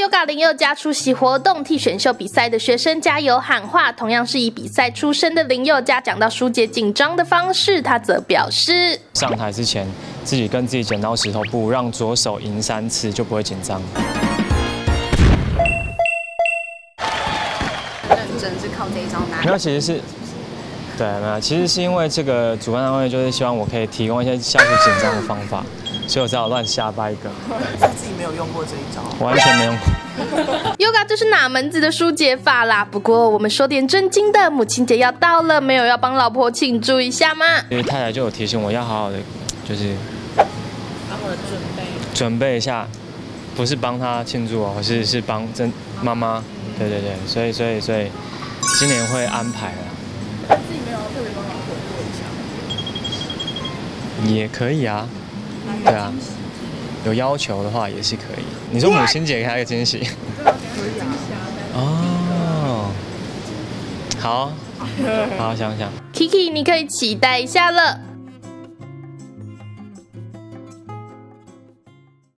Yoga 林宥嘉出席活动，替选秀比赛的学生加油喊话。同样是以比赛出身的林宥嘉，讲到疏解紧张的方式，他则表示： 上台之前，自己跟自己剪刀石头布，让左手赢3次，就不会紧张。 认真是靠这一招拿。 没有，其实是。 对，没有，其实是因为这个主办单位就是希望我可以提供一些消除紧张的方法，所以我只好乱瞎掰一个。 自己没有用过这一招， 完全没用过。 Yoga 这是哪门子的疏解法啦？不过我们说点正经的，母亲节要到了，没有要帮老婆庆祝一下吗？ 因为太太就有提醒我要好好的，就是好好的准备一下，不是帮她庆祝哦，是帮妈妈。对对对，所以今年会安排了。 自己没有特别帮老婆过一下， 也可以啊，对啊，有要求的话也是可以。你说母亲节给她一个惊喜？ 可以啊。 哦，好，好想想。 Kiki，你可以期待一下了。